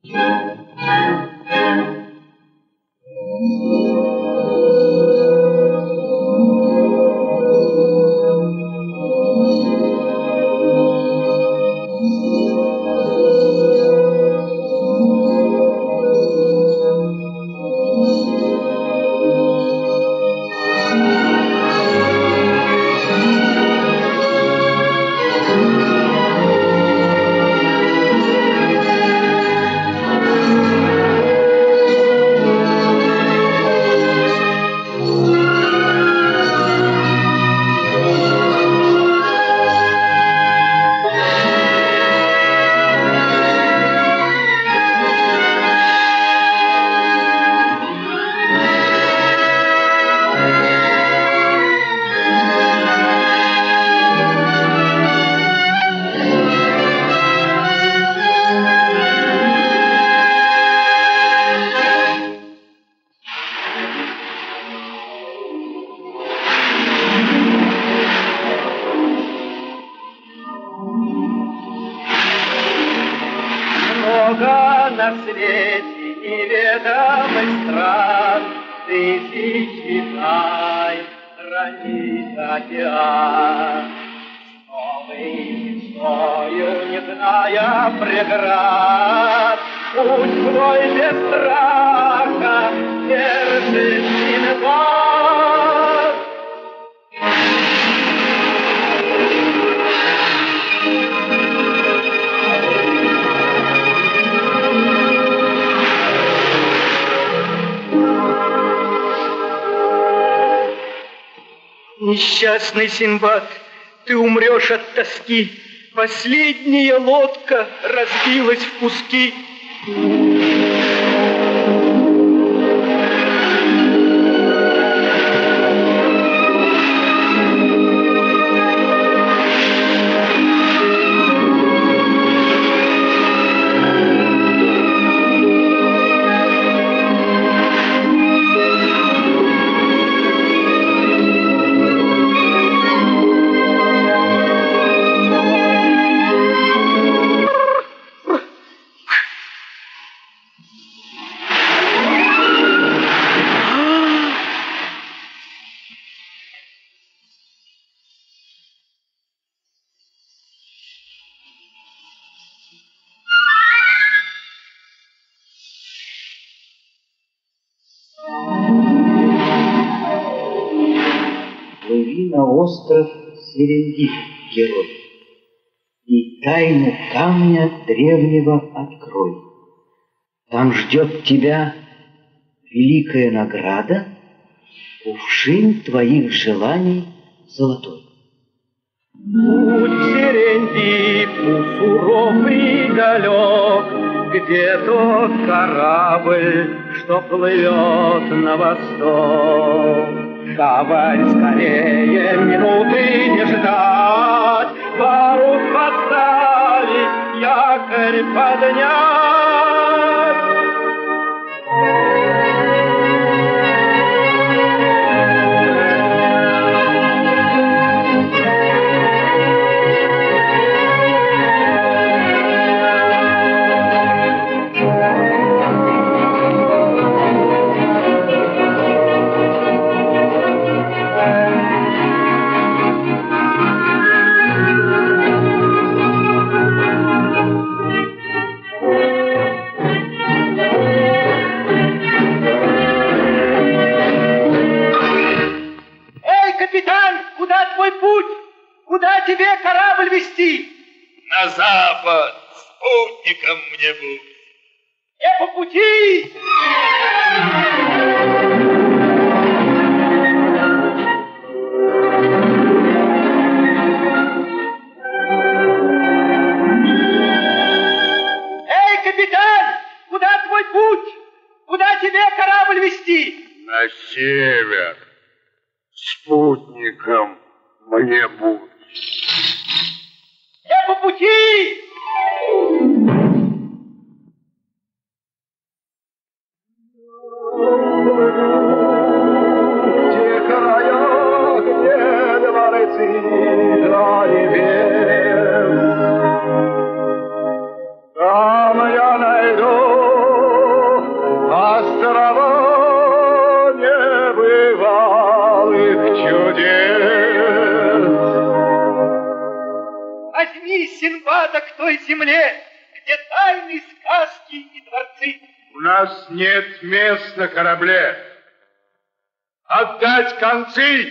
На свете неведомых стран, тысячи тайн хранит океан. Новой мечтою, не зная преград, путь свой без страха держит Синдбад. Несчастный Синдбад, ты умрешь от тоски. Последняя лодка разбилась в куски. Плыви на остров Серендип, герой, и тайну камня древнего открой. Там ждет тебя великая награда, кувшин твоих желаний золотой. Путь к Серендипу суров и далек, где тот корабль, что плывет на восток. Гавань скорее, минуты не ждать, парус поставить, якорь поднять. Куда тебе корабль вести? На запад, спутником мне будь. Не по пути! Эй, капитан, куда твой путь? Куда тебе корабль вести? На север, спутником мне будь. Я по пути! Те края, где дворцы для небес, там я найду земле, где тайны, сказки и дворцы. У нас нет мест на корабле. Отдать концы!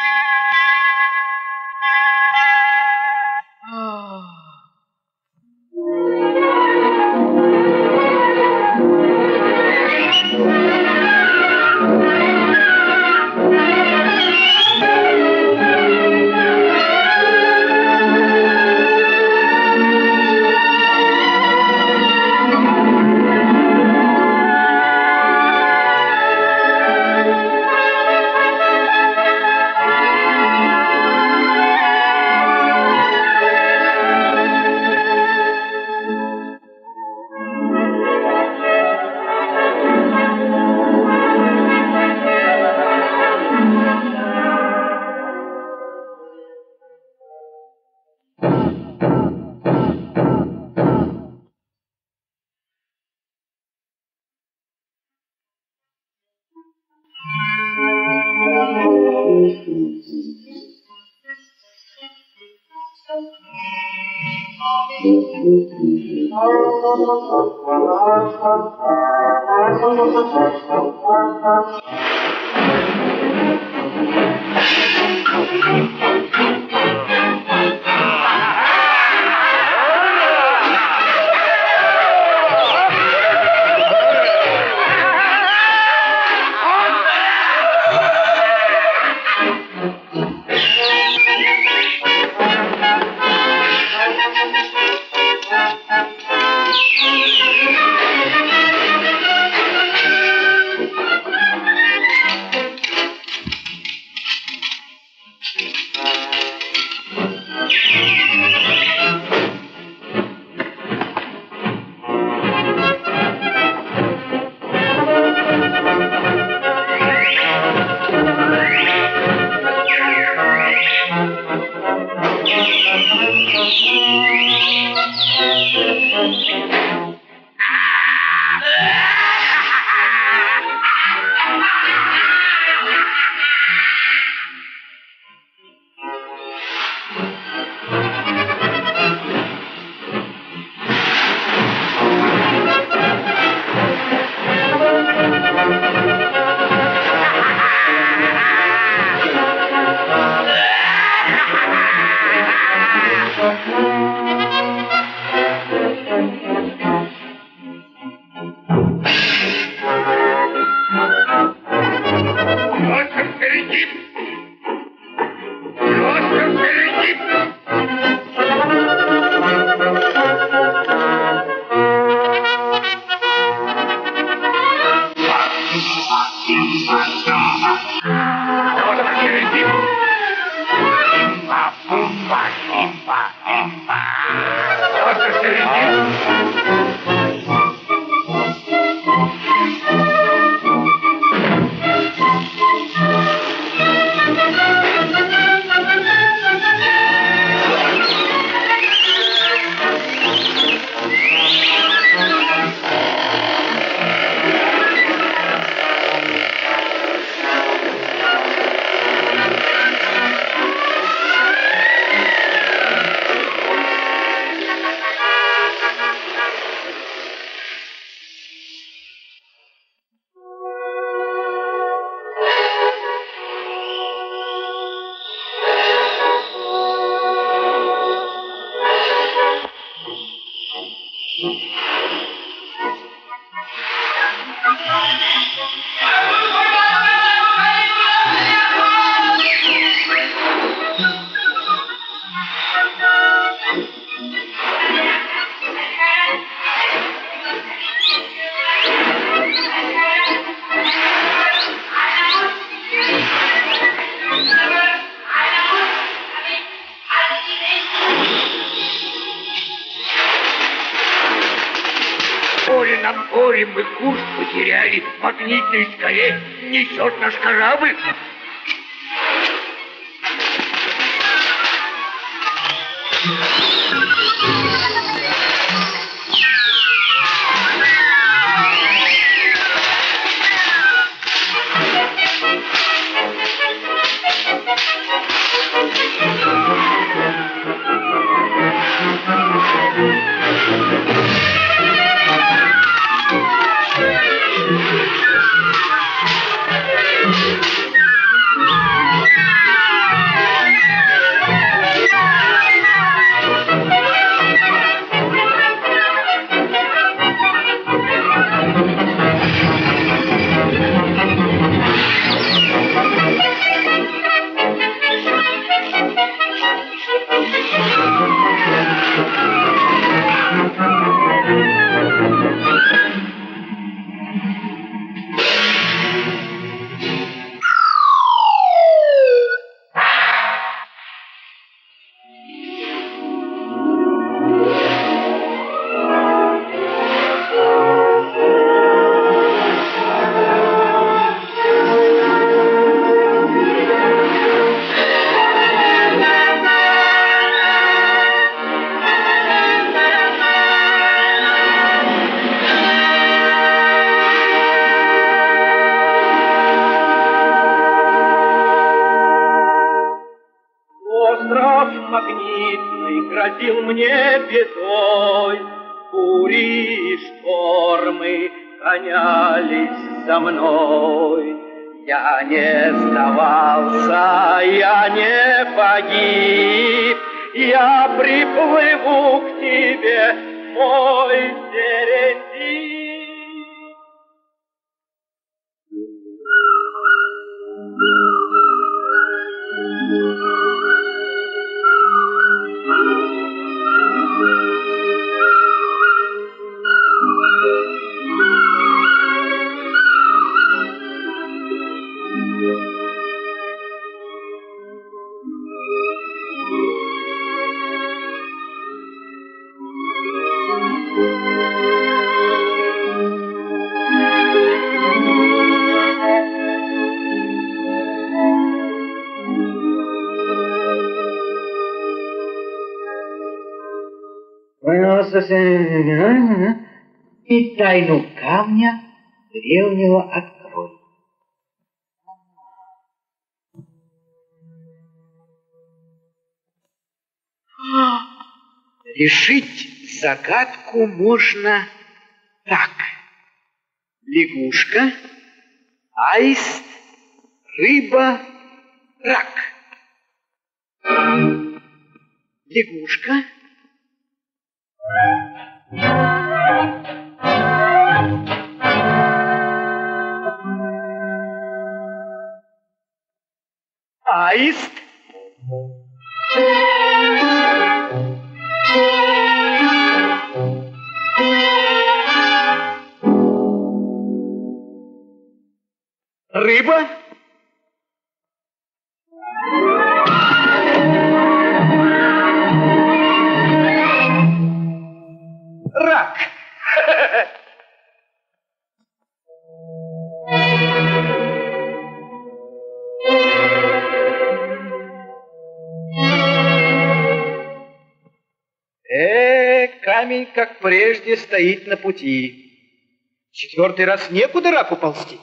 Горе, мы курс потеряли, магнитной скале несет наш корабль. Остров магнитный грозил мне бедой, бури и штормы гонялись за мной. Я не сдавался, я не погиб, я приплыву к тебе, мой Серендип. И тайну камня древнего открой. Решить загадку можно так. Лягушка, аист, рыба, рак. Лягушка. Аист. Рыба. Рак. Камень, как прежде, стоит на пути. 4-й раз некуда раку ползти.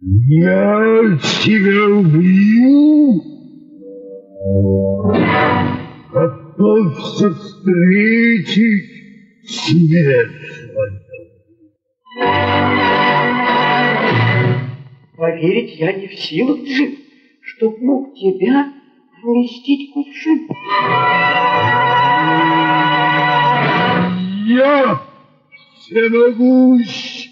Я тебя убью. Готовься встретить смерть свою. Поверить я не в силах, Джим, чтоб мог тебя вместить кувшин. Я всемогущ.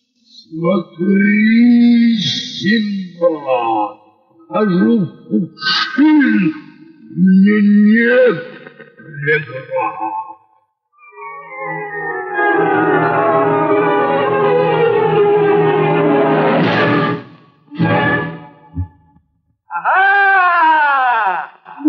Смотри, Синдбад, хожу в кувшин, мне нет преград. Ага!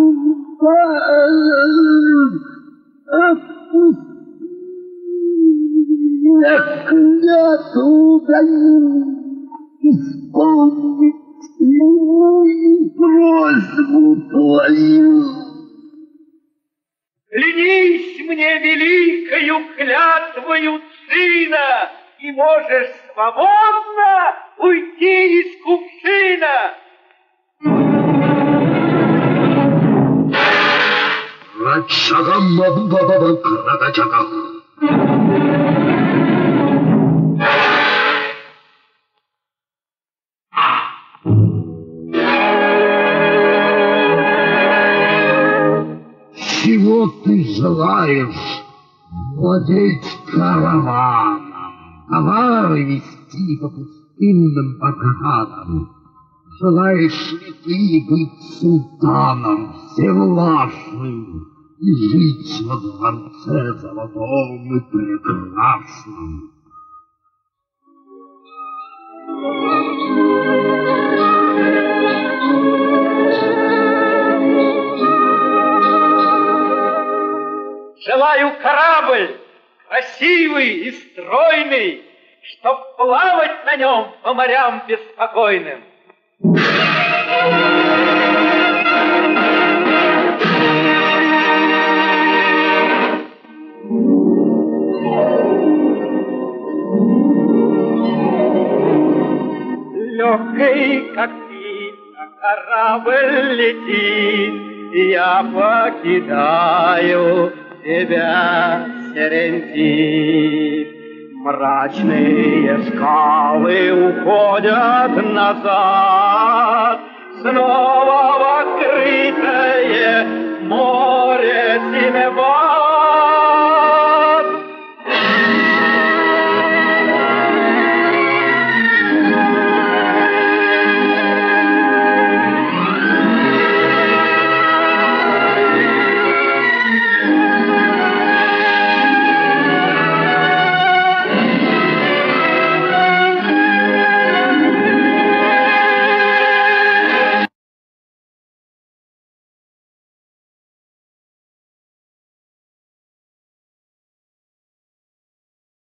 Я клятву даю исполнить любую просьбу твою. Клянись мне великою клятвою сына, и можешь свободно уйти из кувшина. Рачагам Абубаба Кракачагам. Чего ты желаешь? Владеть караваном, товары везти по пустынным барханам. Желаешь ли ты быть султаном всевластным и жить во дворце золотом и прекрасном? Желаю корабль, красивый и стройный, чтоб плавать на нем по морям беспокойным. Легкий, как птица, корабль летит, и я покидаю тебя, Серентит. Мрачные скалы уходят назад, снова в открытый